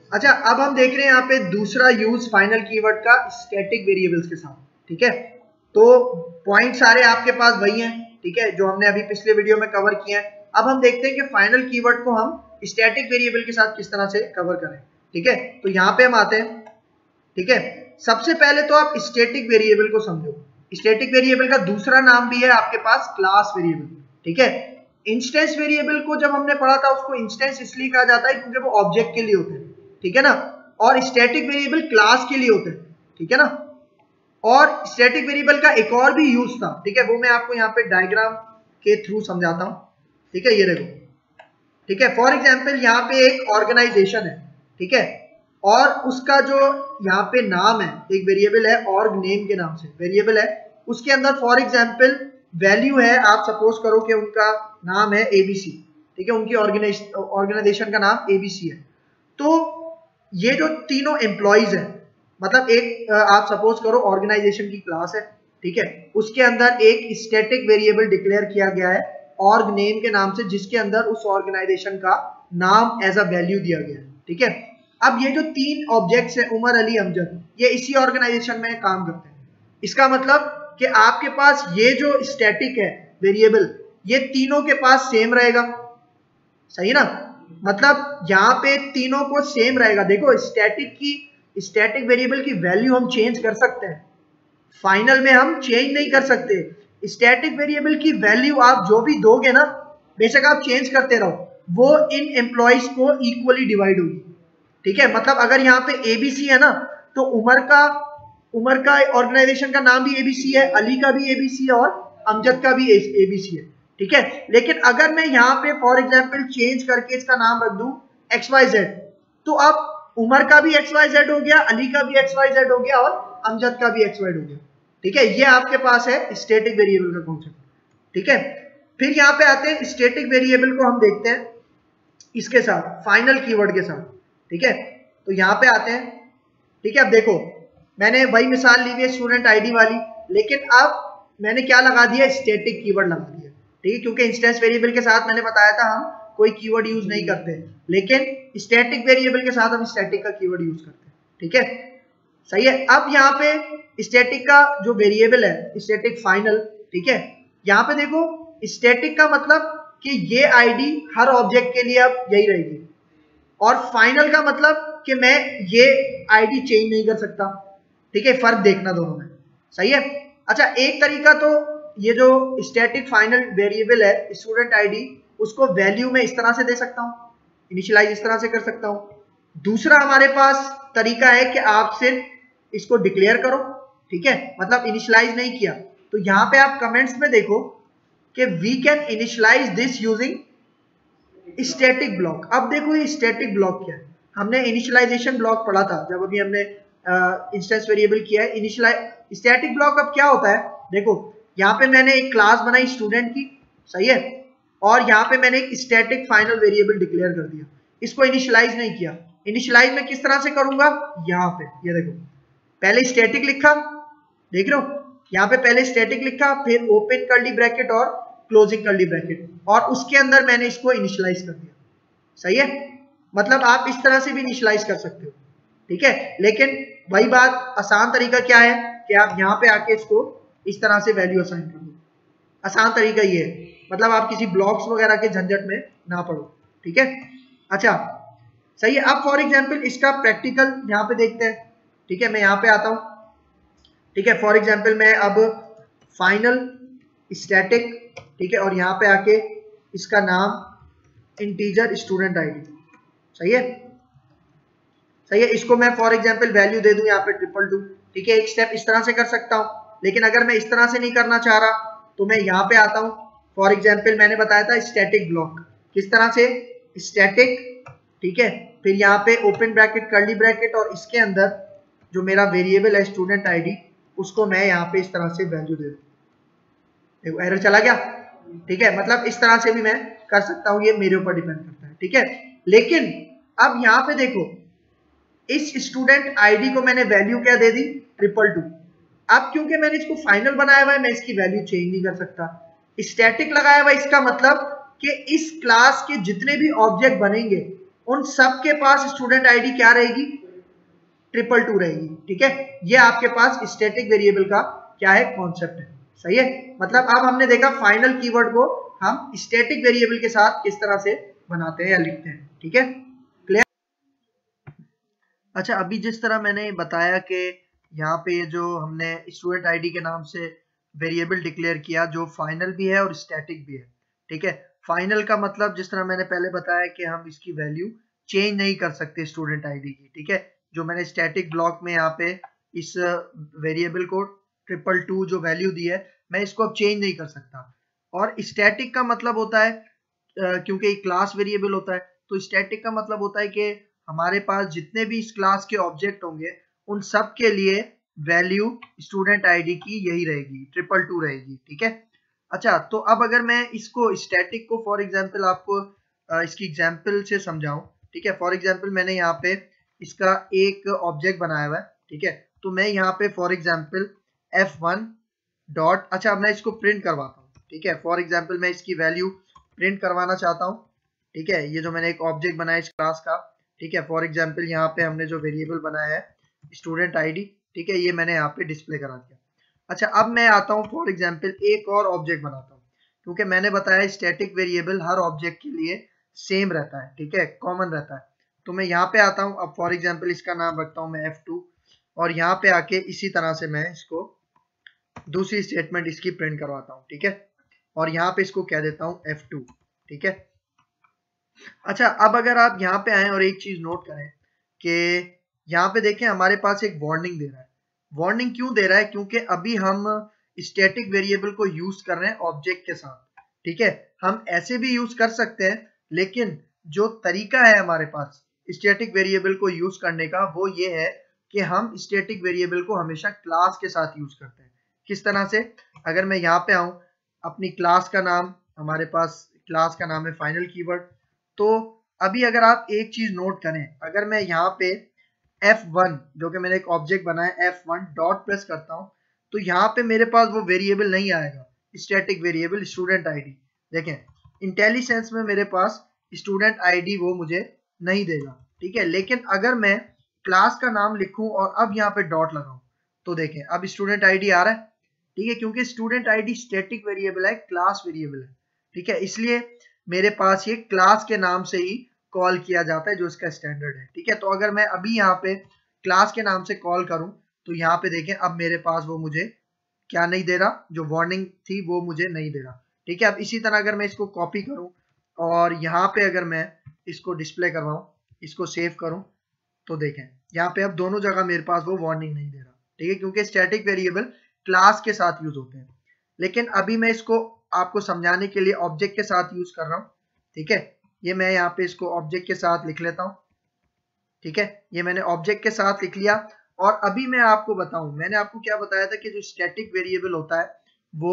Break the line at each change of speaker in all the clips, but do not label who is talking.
अच्छा, अब हम देख रहे हैं यहाँ पे दूसरा यूज फाइनल कीवर्ड का स्टैटिक वेरिएबल्स के साथ। ठीक है, तो पॉइंट सारे आपके पास वही हैं, ठीक है, जो हमने अभी पिछले वीडियो में कवर किया है। अब हम देखते हैं कि फाइनल कीवर्ड को हम स्टैटिक वेरिएबल के साथ किस तरह से कवर करें। ठीक है, तो यहाँ पे हम आते हैं। ठीक है, सबसे पहले तो आप स्टैटिक वेरिएबल को समझो। स्टैटिक वेरिएबल का दूसरा नाम भी है आपके पास क्लास वेरिएबल। ठीक है, इंस्टेंस वेरिएबल को जब हमने पढ़ा था उसको इंस्टेंस इसलिए कहा जाता है क्योंकि वो ऑब्जेक्ट के लिए होते हैं। ठीक है ना, और स्टैटिक वेरिएबल क्लास के लिए होते हैं। ठीक है ना, और स्टैटिक वेरिएबल का एक और भी यूज था। ठीक है, वो मैं आपको यहाँ पे डायग्राम के थ्रू समझाता हूँ। ठीक है, ये देखो। ठीक है, फॉर एग्जाम्पल यहाँ पे एक ऑर्गेनाइजेशन है। ठीक है, और उसका जो यहाँ पे नाम है, एक वेरिएबल है ऑर्ग नेम के नाम से वेरिएबल है, उसके अंदर फॉर एग्जाम्पल वैल्यू है, आप सपोज करो कि उनका नाम है एबीसी। ठीक है, उनकी ऑर्गेनाइजेशन का नाम एबीसी है। तो ये जो तीनों एम्प्लॉइज हैं, मतलब एक आप सपोज करो ऑर्गेनाइजेशन की क्लास है। ठीक है, उसके अंदर एक स्टैटिक वेरिएबल डिक्लेयर किया गया है ऑर्ग नेम के नाम से, जिसके अंदर उस ऑर्गेनाइजेशन का नाम एज अ वैल्यू दिया गया है। ठीक है, अब ये जो तीन ऑब्जेक्ट्स हैं उमर, अली, अमजद, ये इसी ऑर्गेनाइजेशन में काम करते हैं। इसका मतलब कि आपके पास ये जो स्टैटिक है वेरिएबल, ये तीनों के पास सेम रहेगा। सही ना, मतलब यहाँ पे तीनों को सेम रहेगा। देखो, स्टैटिक वेरिएबल की वैल्यू हम चेंज कर सकते हैं, फाइनल में हम चेंज नहीं कर सकते। स्टैटिक वेरिएबल की वैल्यू आप जो भी दोगे ना, बेशक आप चेंज करते रहो, वो इन एम्प्लॉइज को इक्वली डिवाइड होगी। ठीक है, मतलब अगर यहाँ पे एबीसी है ना, तो उमर का ऑर्गेनाइजेशन का नाम भी एबीसी है, अली का भी एबीसी है और अमजद का भी एबीसी है। ठीक है, लेकिन अगर मैं यहाँ पे फॉर एग्जाम्पल चेंज करके इसका नाम रख दूं XYZ, तो अब उमर का भी XYZ हो गया, अली का भी XYZ हो गया और अमजद का भी XY हो गया। ठीक है, ये आपके पास है स्टैटिक वेरिएबल का कॉन्सेप्ट। ठीक है, फिर यहाँ पे आते हैं स्टैटिक वेरिएबल को हम देखते हैं इसके साथ, फाइनल कीवर्ड के साथ। ठीक है, तो यहाँ पे आते हैं। ठीक है, अब देखो, मैंने वही मिसाल ली हुई है स्टूडेंट आईडी वाली, लेकिन अब मैंने क्या लगा दिया, स्टैटिक कीवर्ड लगा दिया। ठीक है, क्योंकि इंस्टेंस वेरिएबल के साथ मैंने बताया था हम कोई कीवर्ड यूज नहीं करते, लेकिन स्टैटिक वेरिएबल के साथ हम स्टैटिक का कीवर्ड यूज करते हैं। ठीक है, सही है। अब यहाँ पे स्टैटिक का जो वेरिएबल है स्टैटिक फाइनल, ठीक है, यहाँ पे देखो स्टैटिक का मतलब कि ये आईडी हर ऑब्जेक्ट के लिए अब यही रहेगी, और फाइनल का मतलब कि मैं ये आईडी चेंज नहीं कर सकता। ठीक है, फर्क देखना दोनों में। सही है। अच्छा, एक तरीका तो ये जो स्टैटिक फाइनल वेरिएबल है स्टूडेंट आईडी, उसको वैल्यू में इस तरह से दे सकता हूँ, इनिशियलाइज इस तरह से कर सकता हूँ। दूसरा हमारे पास तरीका है कि आप सिर्फ इसको डिक्लेयर करो। ठीक है, मतलब इनिशियलाइज नहीं किया, तो यहाँ पे आप कमेंट्स में देखो कि we can initialize this using static block. अब देखो ये स्टैटिक ब्लॉक क्या है, हमने इनिशियलाइजेशन ब्लॉक पढ़ा था जब अभी हमने इंस्टेंस वेरिएबल किया है। इनिशियलाइज स्टैटिक ब्लॉक अब क्या होता है, देखो यहाँ पे मैंने एक क्लास बनाई स्टूडेंट की, सही है, और यहाँ पे मैंने एक स्टैटिक फाइनल वेरिएबल डिक्लेयर कर दिया, इसको इनिशियलाइज नहीं किया। इनिशियलाइज में किस तरह से करूंगा, यहाँ पे ये देखो, पहले स्टैटिक लिखा, देख रहे हो, यहाँ पे पहले स्टैटिक लिखा, फिर ओपन कर्ली ब्रैकेट और क्लोजिंग कर्ली ब्रैकेट, और उसके अंदर मैंने इसको इनिशियलाइज कर दिया। सही है, मतलब आप इस तरह से भी इनिशियलाइज कर सकते हो। ठीक है, लेकिन वही बात, आसान तरीका क्या है कि आप यहाँ पे आके इसको इस तरह से वैल्यू असाइन कर दो। आसान तरीका ये है, मतलब आप किसी ब्लॉक्स वगैरह के झंझट में ना पड़ो। ठीक है, अच्छा सही है। अब फॉर एग्जाम्पल इसका प्रैक्टिकल यहाँ पे देखते हैं। ठीक है, मैं यहाँ पे आता हूँ। ठीक है, फॉर एग्जाम्पल मैं अब फाइनल स्टैटिक, ठीक है, और यहाँ पे आके इसका नाम इंटीजर स्टूडेंट आईडी, सही है, सही है, इसको मैं फॉर एग्जाम्पल वैल्यू दे दूं यहाँ पे 222। ठीक है, एक स्टेप इस तरह से कर सकता हूँ, लेकिन अगर मैं इस तरह से नहीं करना चाह रहा तो मैं यहाँ पे आता हूँ। फॉर एग्जाम्पल मैंने बताया था स्टैटिक ब्लॉक, किस तरह से, स्टैटिक, ठीक है, फिर यहाँ पे ओपन ब्रैकेट कर्ली ब्रैकेट, और इसके अंदर जो मेरा वेरिएबल है स्टूडेंट आईडी, उसको मैं यहाँ पे इस तरह से वैल्यू दे दूँ। देखो एरर चला गया। ठीक है, मतलब इस तरह से भी मैं कर सकता हूँ, ये मेरे ऊपर डिपेंड करता है। ठीक है, लेकिन अब यहाँ पे देखो इस स्टूडेंट आईडी को मैंने वैल्यू क्या दे दी, 222। अब क्योंकि मैंने इसको फाइनल बनाया हुआ है, मैं इसकी वैल्यू चेंज नहीं कर सकता। स्टैटिक लगाया हुआ, इसका मतलब कि इस क्लास के जितने भी ऑब्जेक्ट बनेंगे उन सब के पास स्टूडेंट आईडी क्या रहेगी, 222 रहेगी। ठीक है, ये आपके पास स्टैटिक वेरिएबल का क्या है, कॉन्सेप्ट है। सही है, मतलब अब हमने देखा फाइनल कीवर्ड को हम स्टैटिक वेरिएबल के साथ किस तरह से बनाते हैं या लिखते हैं। ठीक है, क्लियर। अच्छा, अभी जिस तरह मैंने बताया कि यहाँ पे जो हमने स्टूडेंट आईडी के नाम से वेरिएबल डिक्लेयर किया जो फाइनल भी है और स्टैटिक भी है। ठीक है, फाइनल का मतलब जिस तरह मैंने पहले बताया कि हम इसकी वैल्यू चेंज नहीं कर सकते स्टूडेंट आईडी की। ठीक है, जो मैंने स्टैटिक ब्लॉक में यहाँ पे इस वेरिएबल को 222 जो वैल्यू दी है मैं इसको अब चेंज नहीं कर सकता। और स्टैटिक का मतलब होता है क्योंकि क्लास वेरिएबल होता है तो स्टैटिक का मतलब होता है कि हमारे पास जितने भी इस क्लास के ऑब्जेक्ट होंगे उन सब के लिए वैल्यू स्टूडेंट आईडी की यही रहेगी, 222 रहेगी। ठीक है, अच्छा तो अब अगर मैं इसको स्टैटिक को फॉर एग्जांपल आपको इसकी एग्जांपल से समझाऊं। ठीक है, फॉर एग्जांपल मैंने यहाँ पे इसका एक ऑब्जेक्ट बनाया हुआ है। ठीक है, तो मैं यहाँ पे फॉर एग्जांपल f1 डॉट, अच्छा मैं इसको प्रिंट करवाता हूँ। ठीक है, फॉर एग्जांपल मैं इसकी वैल्यू प्रिंट करवाना चाहता हूँ। ठीक है, ये जो मैंने एक ऑब्जेक्ट बनाया इस क्लास का। ठीक है, फॉर एग्जांपल यहाँ पे हमने जो वेरिएबल बनाया है स्टूडेंट आईडी। ठीक है, ये मैंने यहाँ पे डिस्प्ले करा दिया। अच्छा, अब मैं आता हूँ फॉर एग्जांपल एक और ऑब्जेक्ट बनाता हूँ क्योंकि मैंने बताया स्टैटिक वेरिएबल हर ऑब्जेक्ट के लिए सेम रहता है। ठीक है, कॉमन रहता है। तो मैं यहाँ पे आता हूँ, अब फॉर एग्जांपल इसका नाम रखता हूँ मैं f2 और यहाँ पे आके इसी तरह से मैं इसको दूसरी स्टेटमेंट इसकी प्रिंट करवाता हूँ। ठीक है, और यहाँ पे इसको कह देता हूँ f2। ठीक है, अच्छा अब अगर आप यहाँ पे आए और एक चीज नोट करें कि यहाँ पे देखें हमारे पास एक वार्निंग दे रहा है। वार्निंग क्यों दे रहा है, क्योंकि अभी हम स्टैटिक वेरिएबल को यूज कर रहे हैं ऑब्जेक्ट के साथ। ठीक है, हम ऐसे भी यूज कर सकते हैं लेकिन जो तरीका है हमारे पास स्टैटिक वेरिएबल को यूज करने का वो ये है कि हम स्टैटिक वेरिएबल को हमेशा क्लास के साथ यूज करते हैं। किस तरह से, अगर मैं यहाँ पे आऊं, अपनी क्लास का नाम, हमारे पास क्लास का नाम है फाइनल कीवर्ड। तो अभी अगर आप एक चीज नोट करें, अगर मैं यहाँ पे f1 जो कि मैंने एक ऑब्जेक्ट बनाया f1 डॉट प्रेस करता हूँ तो यहाँ पे मेरे पास वो वेरिएबल नहीं आएगा, स्टैटिक वेरिएबल स्टूडेंट आईडी। देखें इंटेलिसेंस में मेरे पास स्टूडेंट आईडी वो मुझे नहीं देगा। ठीक है, लेकिन अगर मैं क्लास का नाम लिखूं और अब यहाँ पे डॉट लगाऊं तो देखें अब स्टूडेंट आईडी आ रहा है। ठीक है, क्योंकि स्टूडेंट आईडी स्टैटिक वेरिएबल है, क्लास वेरिएबल है। ठीक है, इसलिए मेरे पास ये क्लास के नाम से ही कॉल किया जाता है जो इसका स्टैंडर्ड है। ठीक है, तो अगर मैं अभी यहाँ पे क्लास के नाम से कॉल करूं तो यहाँ पे देखें अब मेरे पास वो मुझे क्या नहीं दे रहा, जो वार्निंग थी वो मुझे नहीं दे रहा। ठीक है, अब इसी तरह अगर मैं इसको कॉपी करूं और यहाँ पे अगर मैं इसको डिस्प्ले करवाऊं, इसको सेव करूं तो देखें यहाँ पे अब दोनों जगह मेरे पास वो वार्निंग नहीं दे रहा। ठीक है, क्योंकि स्टैटिक वेरिएबल क्लास के साथ यूज होते हैं। लेकिन अभी मैं इसको आपको समझाने के लिए ऑब्जेक्ट के साथ यूज कर रहा हूँ। ठीक है, ये मैं यहाँ पे इसको ऑब्जेक्ट के साथ लिख लेता हूँ। ठीक है, ये मैंने ऑब्जेक्ट के साथ लिख लिया। और अभी मैं आपको बताऊं, मैंने आपको क्या बताया था कि जो स्टैटिक वेरिएबल होता है वो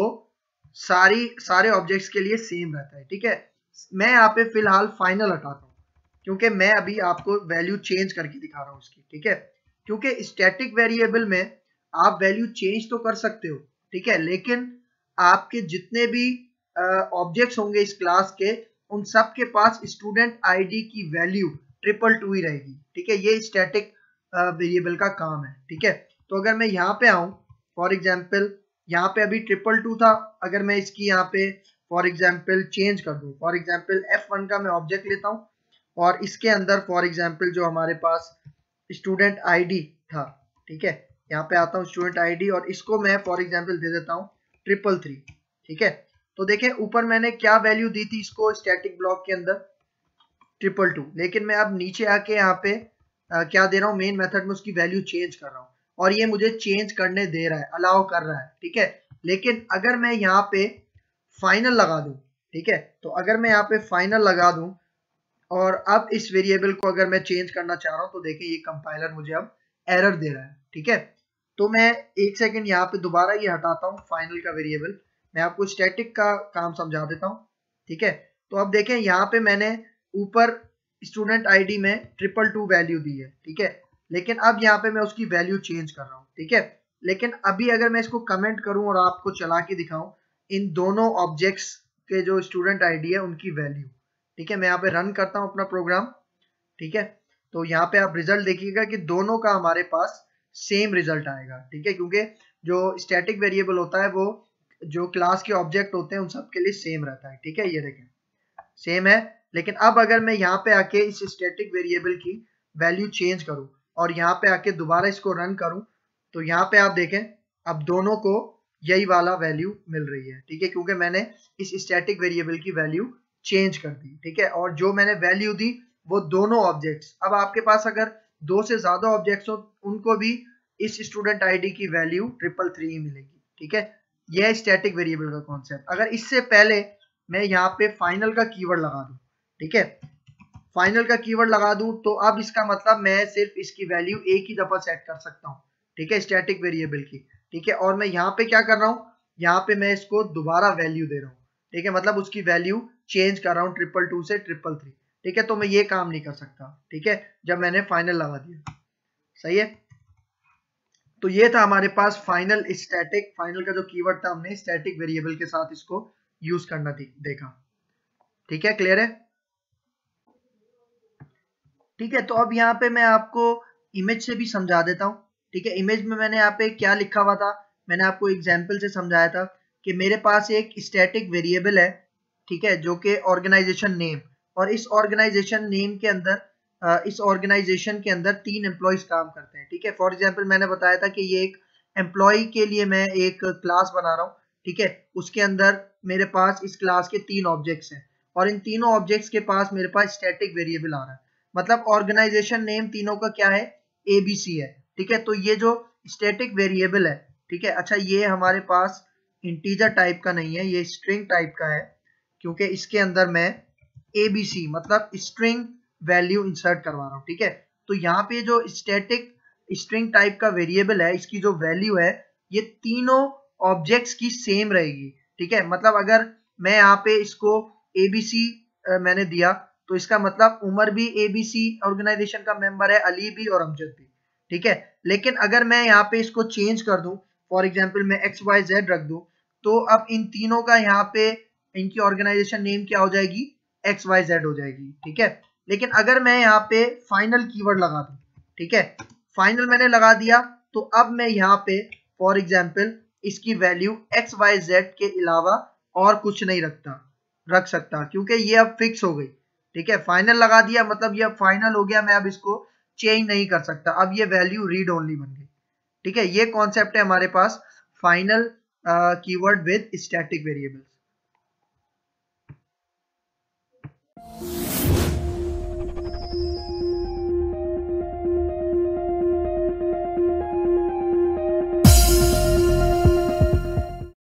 सारे ऑब्जेक्ट्स के लिए सेम रहता है। ठीक है, मैं यहाँ पे फिलहाल फाइनल हटाता हूँ क्योंकि मैं अभी आपको वैल्यू चेंज करके दिखा रहा हूँ उसकी। ठीक है, क्योंकि स्टैटिक वेरिएबल में आप वैल्यू चेंज तो कर सकते हो। ठीक है, लेकिन आपके जितने भी ऑब्जेक्ट्स होंगे इस क्लास के उन सब के पास स्टूडेंट आईडी की वैल्यू 222 ही रहेगी। ठीक है, ये स्टैटिक वेरिएबल का काम है। ठीक है, तो अगर मैं यहाँ पे आऊं फॉर एग्जांपल यहाँ पे अभी 222 था, अगर मैं इसकी यहाँ पे फॉर एग्जांपल चेंज कर दूं, फॉर एग्जांपल f1 का मैं ऑब्जेक्ट लेता हूँ और इसके अंदर फॉर एग्जांपल जो हमारे पास स्टूडेंट आईडी था। ठीक है, यहाँ पे आता हूँ स्टूडेंट आईडी और इसको मैं फॉर एग्जांपल दे देता हूँ 333। ठीक है, तो देखें ऊपर मैंने क्या वैल्यू दी थी इसको स्टैटिक ब्लॉक के अंदर 222, लेकिन मैं अब नीचे आके यहाँ पे क्या दे रहा हूँ, मेन मेथड में उसकी वैल्यू चेंज कर रहा हूँ और ये मुझे चेंज करने दे रहा है, अलाउ कर रहा है। ठीक है, लेकिन अगर मैं यहाँ पे फाइनल लगा दूं, ठीक है, तो अगर मैं यहाँ पे फाइनल लगा दूं और अब इस वेरिएबल को अगर मैं चेंज करना चाह रहा हूँ तो देखिए ये कंपाइलर मुझे अब एरर दे रहा है। ठीक है, तो मैं एक सेकंड यहाँ पे दोबारा ये हटाता हूँ फाइनल का वेरिएबल, मैं आपको स्टैटिक का काम समझा देता हूँ। ठीक है, तो अब देखें यहाँ पे मैंने ऊपर स्टूडेंट आईडी में 222 वैल्यू दी है। ठीक है, लेकिन अब यहाँ पे मैं उसकी वैल्यू चेंज कर रहा हूँ। ठीक है, लेकिन अभी अगर मैं इसको कमेंट करूं और आपको चला के दिखाऊं इन दोनों ऑब्जेक्ट्स के जो स्टूडेंट आईडी है उनकी वैल्यू। ठीक है, मैं यहाँ पे रन करता हूँ अपना प्रोग्राम ठीक है। तो यहाँ पे आप रिजल्ट देखिएगा कि दोनों का हमारे पास सेम रिजल्ट आएगा, ठीक है, क्योंकि जो स्टैटिक वेरिएबल होता है वो जो क्लास के ऑब्जेक्ट होते हैं उन सब के लिए सेम रहता है, ठीक है। ये देखें सेम है। लेकिन अब अगर मैं यहाँ पे आके इस स्टैटिक वेरिएबल की वैल्यू चेंज करूं और यहाँ पे आके दोबारा इसको रन करूं, तो यहाँ पे आप देखें अब दोनों को यही वाला वैल्यू मिल रही है, ठीक है, क्योंकि मैंने इस स्टैटिक वेरिएबल की वैल्यू चेंज कर दी, ठीक है। और जो मैंने वैल्यू दी वो दोनों ऑब्जेक्ट्स, अब आपके पास अगर दो से ज्यादा ऑब्जेक्ट्स हो उनको भी इस स्टूडेंट आईडी की वैल्यू 333 ही मिलेगी, ठीक है। यह है स्टैटिक वेरिएबल का कॉन्सेप्ट। अगर इससे पहले मैं यहाँ पे फाइनल का कीवर्ड लगा दूं, ठीक है, फाइनल का कीवर्ड लगा दूं तो अब इसका मतलब मैं सिर्फ इसकी वैल्यू एक ही दफा सेट कर सकता हूँ, ठीक है, स्टैटिक वेरिएबल की, ठीक है। और मैं यहाँ पे क्या कर रहा हूँ, यहाँ पे मैं इसको दोबारा वैल्यू दे रहा हूँ, ठीक है, मतलब उसकी वैल्यू चेंज कर रहा हूँ 222 से 333, ठीक है। तो मैं ये काम नहीं कर सकता, ठीक है, जब मैंने फाइनल लगा दिया, सही है। तो ये था हमारे पास फाइनल स्टैटिक, फाइनल का जो कीवर्ड था हमने स्टैटिक वेरिएबल के साथ इसको यूज करना देखा, ठीक है, क्लियर है। ठीक है, तो अब यहाँ पे मैं आपको इमेज से भी समझा देता हूँ, ठीक है। इमेज में मैंने यहाँ पे क्या लिखा हुआ था, मैंने आपको एग्जाम्पल से समझाया था कि मेरे पास एक स्टैटिक वेरिएबल है, ठीक है, जो कि ऑर्गेनाइजेशन नेम, और इस ऑर्गेनाइजेशन नेम के अंदर इस ऑर्गेनाइजेशन के अंदर 3 एम्प्लॉयज काम करते हैं, ठीक है। फॉर एग्जाम्पल मैंने बताया था कि ये एक एम्प्लॉय के लिए मैं एक क्लास बना रहा हूँ, ठीक है, उसके अंदर मेरे पास इस क्लास के 3 ऑब्जेक्ट्स हैं और इन तीनों ऑब्जेक्ट्स के पास मेरे पास स्टैटिक वेरिएबल आ रहा है, मतलब ऑर्गेनाइजेशन नेम तीनों का क्या है, एबीसी है, ठीक है। तो ये जो स्टैटिक वेरिएबल है, ठीक है, अच्छा ये हमारे पास इंटीजर टाइप का नहीं है, ये स्ट्रिंग टाइप का है, क्योंकि इसके अंदर मैं एबीसी मतलब स्ट्रिंग वैल्यू इंसर्ट करवा रहा हूँ, ठीक है। तो यहाँ पे जो स्टैटिक स्ट्रिंग टाइप का वेरिएबल है इसकी जो वैल्यू है ये तीनों ऑब्जेक्ट्स की सेम रहेगी, ठीक है। मतलब अगर मैं यहाँ पे इसको एबीसी मैंने दिया तो इसका मतलब उमर भी एबीसी ऑर्गेनाइजेशन का मेंबर है, अली भी और अमजद भी, ठीक है। लेकिन अगर मैं यहाँ पे इसको चेंज कर दूं, फॉर एग्जांपल मैं XYZ रख दूं, तो अब इन तीनों का यहाँ पे इनकी ऑर्गेनाइजेशन नेम क्या हो जाएगी, XYZ हो जाएगी, ठीक है। लेकिन अगर मैं यहाँ पे फाइनल कीवर्ड लगा दूं, ठीक है, फाइनल मैंने लगा दिया, तो अब मैं यहाँ पे फॉर एग्जांपल इसकी वैल्यू XYZ के अलावा और कुछ नहीं रख सकता, क्योंकि ये अब फिक्स हो गई, ठीक है। फाइनल लगा दिया मतलब ये अब फाइनल हो गया, मैं अब इसको चेंज नहीं कर सकता, अब ये वैल्यू रीड ओनली बन गई, ठीक है। ये कॉन्सेप्ट है हमारे पास final keyword with static variables.